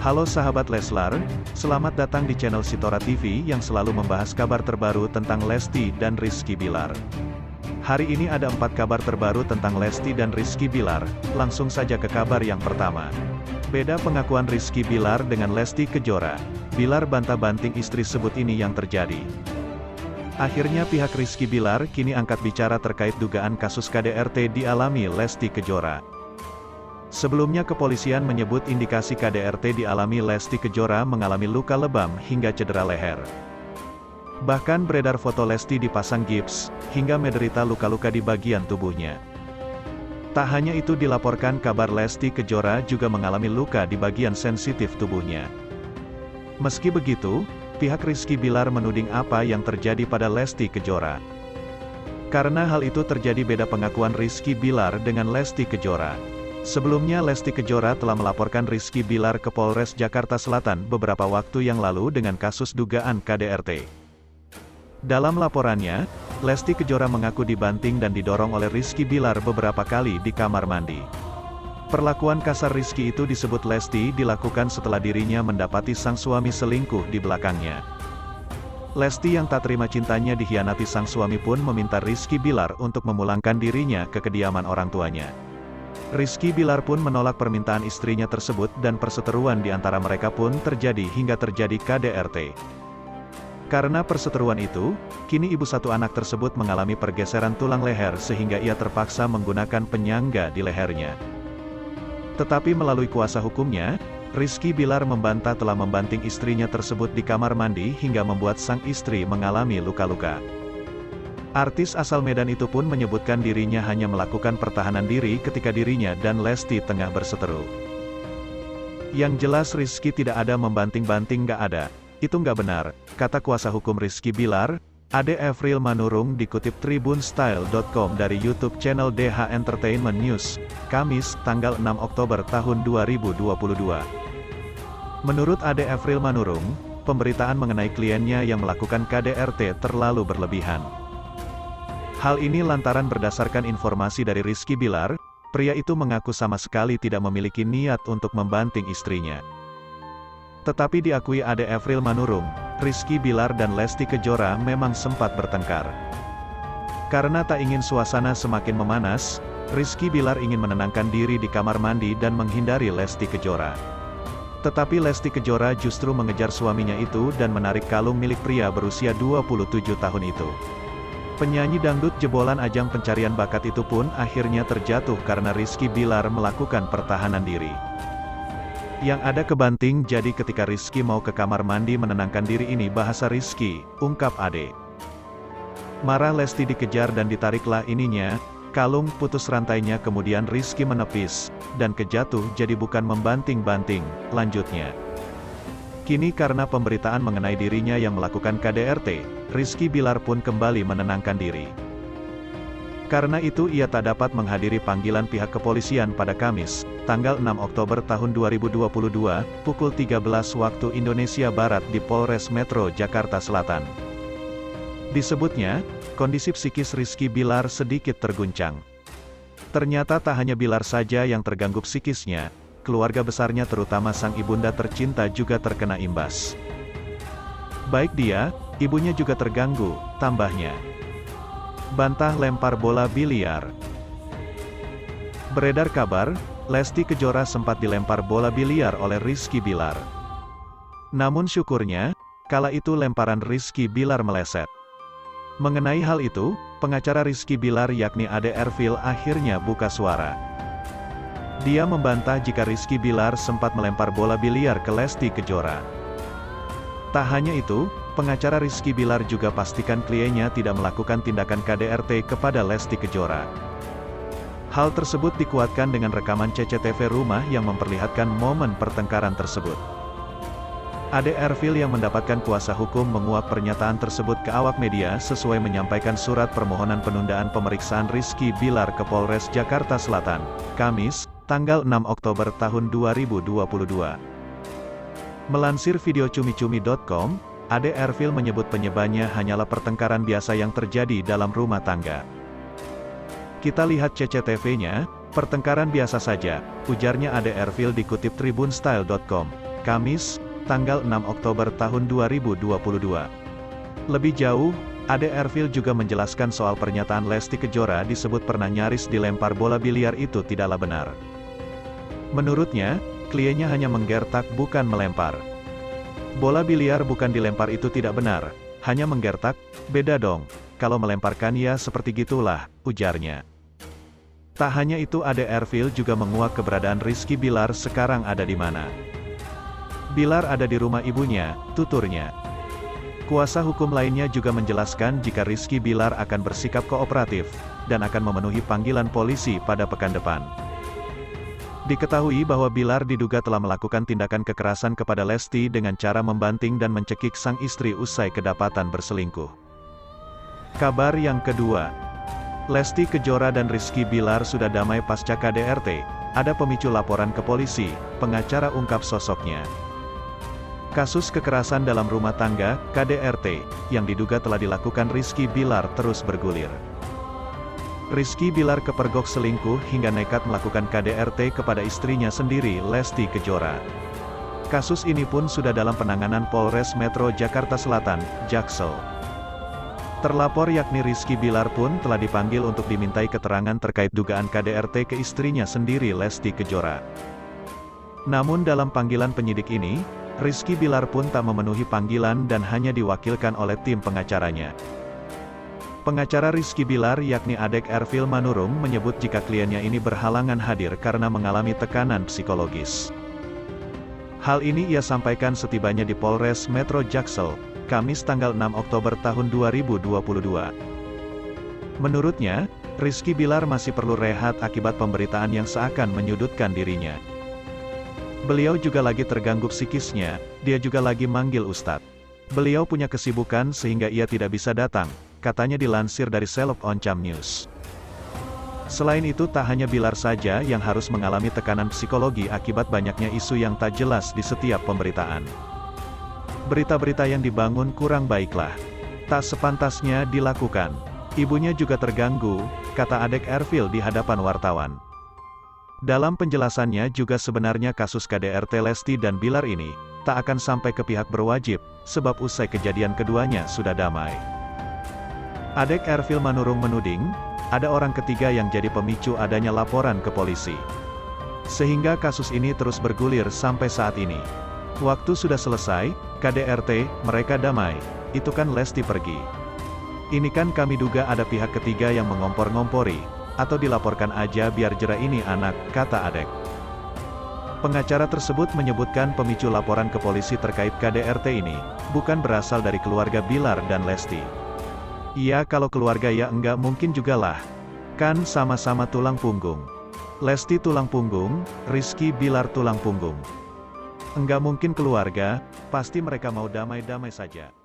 Halo sahabat Leslar, selamat datang di channel Sitora TV yang selalu membahas kabar terbaru tentang Lesti dan Rizky Bilar. Hari ini ada 4 kabar terbaru tentang Lesti dan Rizky Bilar, langsung saja ke kabar yang pertama. Beda pengakuan Rizky Bilar dengan Lesti Kejora. Bilar bantah banting istri sebut ini yang terjadi. Akhirnya pihak Rizky Bilar kini angkat bicara terkait dugaan kasus KDRT dialami Lesti Kejora. Sebelumnya kepolisian menyebut indikasi KDRT dialami Lesti Kejora mengalami luka lebam hingga cedera leher. Bahkan beredar foto Lesti dipasang gips, hingga menderita luka-luka di bagian tubuhnya. Tak hanya itu dilaporkan kabar Lesti Kejora juga mengalami luka di bagian sensitif tubuhnya. Meski begitu, pihak Rizky Bilar menuding apa yang terjadi pada Lesti Kejora. Karena hal itu terjadi beda pengakuan Rizky Bilar dengan Lesti Kejora. Sebelumnya Lesti Kejora telah melaporkan Rizky Bilar ke Polres Jakarta Selatan beberapa waktu yang lalu dengan kasus dugaan KDRT. Dalam laporannya, Lesti Kejora mengaku dibanting dan didorong oleh Rizky Bilar beberapa kali di kamar mandi. Perlakuan kasar Rizky itu disebut Lesti dilakukan setelah dirinya mendapati sang suami selingkuh di belakangnya. Lesti yang tak terima cintanya dikhianati sang suami pun meminta Rizky Bilar untuk memulangkan dirinya ke kediaman orang tuanya. Rizky Bilar pun menolak permintaan istrinya tersebut dan perseteruan di antara mereka pun terjadi hingga terjadi KDRT. Karena perseteruan itu, kini ibu satu anak tersebut mengalami pergeseran tulang leher sehingga ia terpaksa menggunakan penyangga di lehernya. Tetapi melalui kuasa hukumnya, Rizky Bilar membantah telah membanting istrinya tersebut di kamar mandi hingga membuat sang istri mengalami luka-luka. Artis asal Medan itu pun menyebutkan dirinya hanya melakukan pertahanan diri ketika dirinya dan Lesti tengah berseteru. Yang jelas Rizky tidak ada membanting-banting, gak ada. Itu nggak benar, kata kuasa hukum Rizky Bilar, Ade Evril Manurung dikutip tribunstyle.com dari YouTube channel DH Entertainment News, Kamis, tanggal 6 Oktober tahun 2022. Menurut Ade Evril Manurung, pemberitaan mengenai kliennya yang melakukan KDRT terlalu berlebihan. Hal ini lantaran berdasarkan informasi dari Rizky Bilar, pria itu mengaku sama sekali tidak memiliki niat untuk membanting istrinya. Tetapi diakui Ade Evril Manurung, Rizky Bilar dan Lesti Kejora memang sempat bertengkar. Karena tak ingin suasana semakin memanas, Rizky Bilar ingin menenangkan diri di kamar mandi dan menghindari Lesti Kejora. Tetapi Lesti Kejora justru mengejar suaminya itu dan menarik kalung milik pria berusia 27 tahun itu. Penyanyi dangdut jebolan ajang pencarian bakat itu pun akhirnya terjatuh karena Rizky Bilar melakukan pertahanan diri. Yang ada kebanting jadi ketika Rizky mau ke kamar mandi menenangkan diri, ini bahasa Rizky, ungkap Ade. Marah Lesti dikejar dan ditariklah ininya, kalung putus rantainya kemudian Rizky menepis, dan kejatuh jadi bukan membanting-banting, lanjutnya. Kini karena pemberitaan mengenai dirinya yang melakukan KDRT, Rizky Bilar pun kembali menenangkan diri. Karena itu ia tak dapat menghadiri panggilan pihak kepolisian pada Kamis, tanggal 6 Oktober tahun 2022, pukul 13 waktu Indonesia Barat di Polres Metro Jakarta Selatan. Disebutnya, kondisi psikis Rizky Bilar sedikit terguncang. Ternyata tak hanya Bilar saja yang terganggu psikisnya, keluarga besarnya terutama sang ibunda tercinta juga terkena imbas. Baik dia, ibunya juga terganggu, tambahnya. Bantah lempar bola biliar. Beredar kabar, Lesti Kejora sempat dilempar bola biliar oleh Rizky Bilar. Namun syukurnya, kala itu lemparan Rizky Bilar meleset. Mengenai hal itu, pengacara Rizky Bilar yakni Ade Evril akhirnya buka suara. Dia membantah jika Rizky Bilar sempat melempar bola biliar ke Lesti Kejora. Tak hanya itu, pengacara Rizky Bilar juga pastikan kliennya tidak melakukan tindakan KDRT kepada Lesti Kejora. Hal tersebut dikuatkan dengan rekaman CCTV rumah yang memperlihatkan momen pertengkaran tersebut. Ade Evril yang mendapatkan kuasa hukum menguak pernyataan tersebut ke awak media sesuai menyampaikan surat permohonan penundaan pemeriksaan Rizky Bilar ke Polres Jakarta Selatan, Kamis, tanggal 6 Oktober tahun 2022. Melansir video cumi-cumi.com, Ade Evril menyebut penyebabnya hanyalah pertengkaran biasa yang terjadi dalam rumah tangga. Kita lihat CCTV-nya, pertengkaran biasa saja, ujarnya Ade Evril dikutip tribunstyle.com. Kamis, tanggal 6 Oktober tahun 2022. Lebih jauh, Ade Erfil juga menjelaskan soal pernyataan Lesti Kejora disebut pernah nyaris dilempar bola biliar itu tidaklah benar. Menurutnya, kliennya hanya menggertak bukan melempar. Bola biliar bukan dilempar itu tidak benar, hanya menggertak, beda dong, kalau melemparkan ya seperti gitulah, ujarnya. Tak hanya itu, Ade Erfil juga menguak keberadaan Rizky Bilar sekarang ada di mana. Bilar ada di rumah ibunya, tuturnya. Kuasa hukum lainnya juga menjelaskan jika Rizky Bilar akan bersikap kooperatif, dan akan memenuhi panggilan polisi pada pekan depan. Diketahui bahwa Bilar diduga telah melakukan tindakan kekerasan kepada Lesti dengan cara membanting dan mencekik sang istri usai kedapatan berselingkuh. Kabar yang kedua, Lesti Kejora dan Rizky Bilar sudah damai pasca KDRT, ada pemicu laporan ke polisi, pengacara ungkap sosoknya. Kasus kekerasan dalam rumah tangga, KDRT, yang diduga telah dilakukan Rizky Bilar terus bergulir. Rizky Bilar kepergok selingkuh hingga nekat melakukan KDRT kepada istrinya sendiri, Lesti Kejora. Kasus ini pun sudah dalam penanganan Polres Metro Jakarta Selatan, Jaksel. Terlapor yakni Rizky Bilar pun telah dipanggil untuk dimintai keterangan terkait dugaan KDRT ke istrinya sendiri, Lesti Kejora. Namun dalam panggilan penyidik ini, Rizky Bilar pun tak memenuhi panggilan dan hanya diwakilkan oleh tim pengacaranya. Pengacara Rizky Bilar yakni Adek Erfil Manurung menyebut jika kliennya ini berhalangan hadir karena mengalami tekanan psikologis. Hal ini ia sampaikan setibanya di Polres Metro Jaksel, Kamis tanggal 6 Oktober tahun 2022. Menurutnya, Rizky Bilar masih perlu rehat akibat pemberitaan yang seakan menyudutkan dirinya. Beliau juga lagi terganggu psikisnya, dia juga lagi manggil Ustadz. Beliau punya kesibukan sehingga ia tidak bisa datang, katanya dilansir dari Selok Oncam News. Selain itu tak hanya Bilar saja yang harus mengalami tekanan psikologi akibat banyaknya isu yang tak jelas di setiap pemberitaan. Berita-berita yang dibangun kurang baiklah. Tak sepantasnya dilakukan. Ibunya juga terganggu, kata Adek Erfil di hadapan wartawan. Dalam penjelasannya juga sebenarnya kasus KDRT Lesti dan Bilar ini, tak akan sampai ke pihak berwajib, sebab usai kejadian keduanya sudah damai. Adek Erfil Manurung menuding, ada orang ketiga yang jadi pemicu adanya laporan ke polisi. Sehingga kasus ini terus bergulir sampai saat ini. Waktu sudah selesai, KDRT, mereka damai, itu kan Lesti pergi. Ini kan kami duga ada pihak ketiga yang mengompor-ngompori, atau dilaporkan aja biar jera ini anak, kata Adek. Pengacara tersebut menyebutkan pemicu laporan ke polisi terkait KDRT ini, bukan berasal dari keluarga Bilar dan Lesti. Iya, kalau keluarga ya enggak mungkin juga lah. Kan sama-sama tulang punggung. Lesti tulang punggung, Rizky Bilar tulang punggung. Enggak mungkin keluarga, pasti mereka mau damai-damai saja.